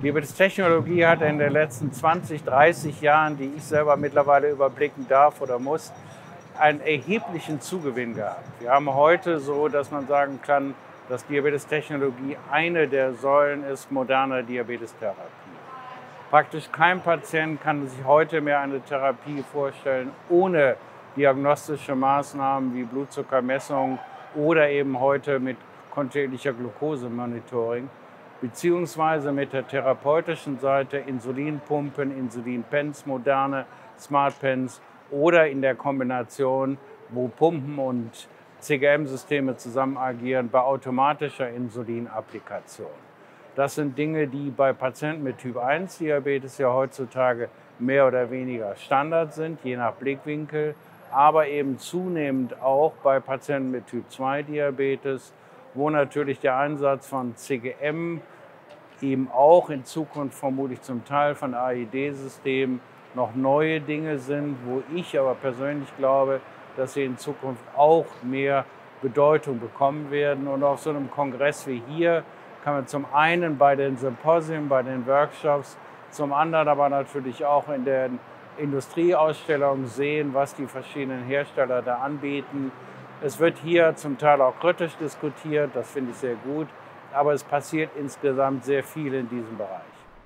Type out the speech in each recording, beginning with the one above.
Diabetestechnologie hat in den letzten 20, 30 Jahren, die ich selber mittlerweile überblicken darf oder muss, einen erheblichen Zugewinn gehabt. Wir haben heute so, dass man sagen kann, dass Diabetestechnologie eine der Säulen ist moderner Diabetestherapie. Praktisch kein Patient kann sich heute mehr eine Therapie vorstellen ohne diagnostische Maßnahmen wie Blutzuckermessung oder eben heute mit kontinuierlicher Glukosemonitoring, beziehungsweise mit der therapeutischen Seite Insulinpumpen, Insulinpens, moderne Smartpens oder in der Kombination, wo Pumpen und CGM-Systeme zusammen agieren, bei automatischer Insulinapplikation. Das sind Dinge, die bei Patienten mit Typ-1-Diabetes ja heutzutage mehr oder weniger Standard sind, je nach Blickwinkel, aber eben zunehmend auch bei Patienten mit Typ-2-Diabetes, wo natürlich der Einsatz von CGM eben auch in Zukunft vermutlich zum Teil von AID-Systemen noch neue Dinge sind, wo ich aber persönlich glaube, dass sie in Zukunft auch mehr Bedeutung bekommen werden. Und auf so einem Kongress wie hier kann man zum einen bei den Symposien, bei den Workshops, zum anderen aber natürlich auch in den Industrieausstellungen sehen, was die verschiedenen Hersteller da anbieten. Es wird hier zum Teil auch kritisch diskutiert, das finde ich sehr gut, aber es passiert insgesamt sehr viel in diesem Bereich.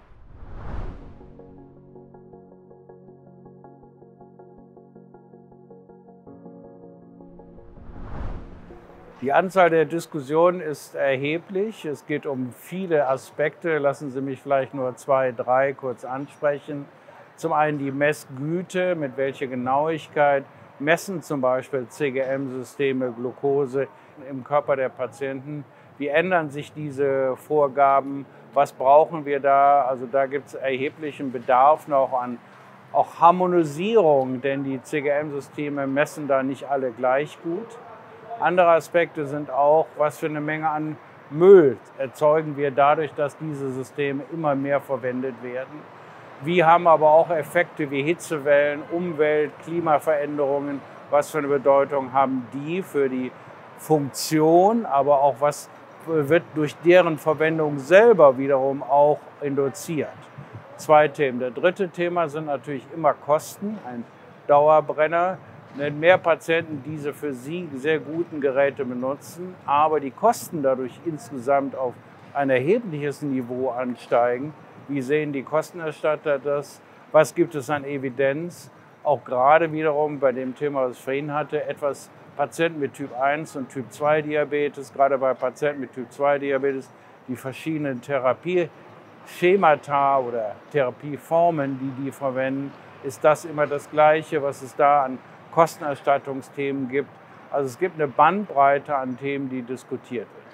Die Anzahl der Diskussionen ist erheblich. Es geht um viele Aspekte. Lassen Sie mich vielleicht nur 2, 3 kurz ansprechen. Zum einen die Messgüte, mit welcher Genauigkeit messen zum Beispiel CGM-Systeme Glucose im Körper der Patienten. Wie ändern sich diese Vorgaben? Was brauchen wir da? Also da gibt es erheblichen Bedarf noch an auch Harmonisierung, denn die CGM-Systeme messen da nicht alle gleich gut. Andere Aspekte sind auch, was für eine Menge an Müll erzeugen wir dadurch, dass diese Systeme immer mehr verwendet werden. Wir haben aber auch Effekte wie Hitzewellen, Umwelt, Klimaveränderungen. Was für eine Bedeutung haben die für die Funktion, aber auch was wird durch deren Verwendung selber wiederum auch induziert. 2 Themen. Der dritte Thema sind natürlich immer Kosten, ein Dauerbrenner. Wenn mehr Patienten diese für sie sehr guten Geräte benutzen, aber die Kosten dadurch insgesamt auf ein erhebliches Niveau ansteigen, wie sehen die Kostenerstatter das? Was gibt es an Evidenz? Auch gerade wiederum bei dem Thema, was ich vorhin hatte, etwas Patienten mit Typ 1 und Typ 2 Diabetes, gerade bei Patienten mit Typ 2 Diabetes, die verschiedenen Therapieschemata oder Therapieformen, die verwenden, ist das immer das Gleiche, was es da an Kostenerstattungsthemen gibt. Also es gibt eine Bandbreite an Themen, die diskutiert wird.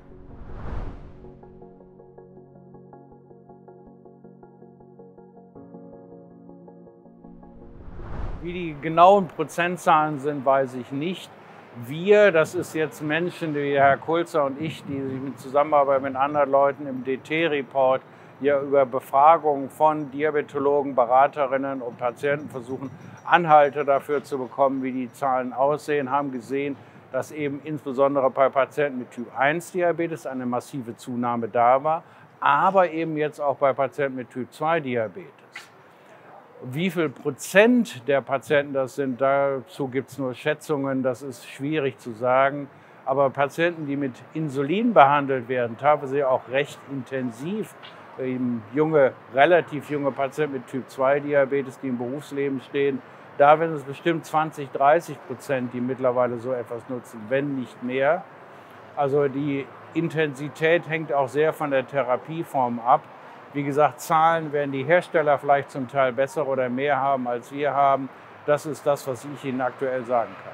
Wie die genauen Prozentzahlen sind, weiß ich nicht. Wir, das ist jetzt Menschen wie Herr Kulzer und ich, die sich in Zusammenarbeit mit anderen Leuten im DT-Report hier über Befragungen von Diabetologen, Beraterinnen und Patienten versuchen, Anhalte dafür zu bekommen, wie die Zahlen aussehen, haben gesehen, dass eben insbesondere bei Patienten mit Typ-1-Diabetes eine massive Zunahme da war, aber eben jetzt auch bei Patienten mit Typ-2-Diabetes. Wie viel Prozent der Patienten das sind, dazu gibt es nur Schätzungen, das ist schwierig zu sagen. Aber Patienten, die mit Insulin behandelt werden, teilweise auch recht intensiv, eben relativ junge Patienten mit Typ-2-Diabetes, die im Berufsleben stehen, da sind es bestimmt 20, 30%, die mittlerweile so etwas nutzen, wenn nicht mehr. Also die Intensität hängt auch sehr von der Therapieform ab. Wie gesagt, Zahlen werden die Hersteller vielleicht zum Teil besser oder mehr haben, als wir haben. Das ist das, was ich Ihnen aktuell sagen kann.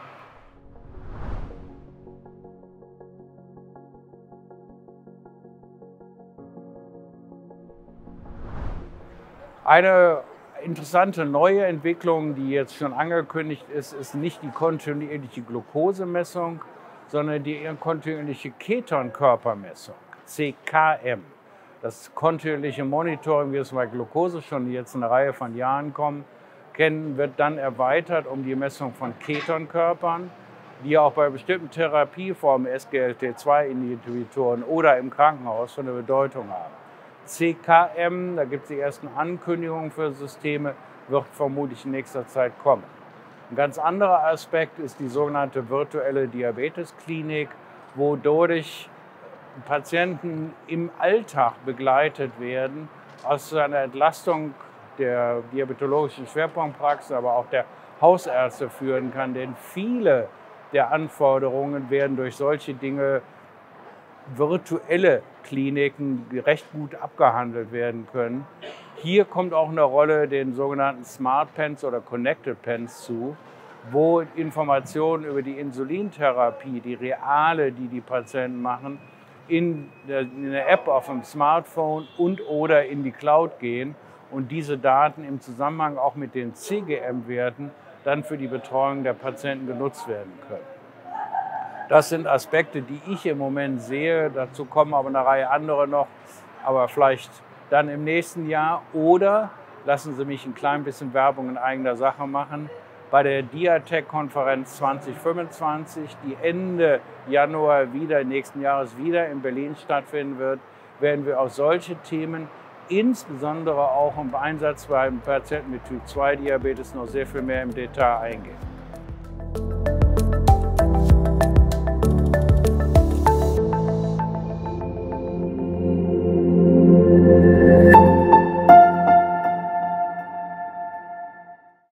Eine interessante neue Entwicklung, die jetzt schon angekündigt ist, ist nicht die kontinuierliche Glukosemessung, sondern die kontinuierliche Ketonkörpermessung, CKM. Das kontinuierliche Monitoring, wie es bei Glucose schon jetzt eine Reihe von Jahren kennen, wird dann erweitert um die Messung von Ketonkörpern, die auch bei bestimmten Therapieformen, SGLT2-Inhibitoren oder im Krankenhaus schon eine Bedeutung haben. CKM, da gibt es die ersten Ankündigungen für Systeme, wird vermutlich in nächster Zeit kommen. Ein ganz anderer Aspekt ist die sogenannte virtuelle Diabetesklinik, wodurch Patienten im Alltag begleitet werden, aus einer Entlastung der diabetologischen Schwerpunktpraxen, aber auch der Hausärzte führen kann. Denn viele der Anforderungen werden durch solche Dinge, virtuelle Kliniken, die recht gut abgehandelt werden können. Hier kommt auch eine Rolle den sogenannten Smart Pens oder Connected Pens zu, wo Informationen über die Insulintherapie, die reale, die die Patienten machen, in eine App auf dem Smartphone und/oder in die Cloud gehen und diese Daten im Zusammenhang auch mit den CGM-Werten dann für die Betreuung der Patienten genutzt werden können. Das sind Aspekte, die ich im Moment sehe. Dazu kommen aber eine Reihe andere noch, aber vielleicht dann im nächsten Jahr. Oder lassen Sie mich ein klein bisschen Werbung in eigener Sache machen. Bei der Diatec-Konferenz 2025, die Ende Januar nächsten Jahres wieder in Berlin stattfinden wird, werden wir auf solche Themen, insbesondere auch im Einsatz beim Patienten mit Typ-2-Diabetes, noch sehr viel mehr im Detail eingehen.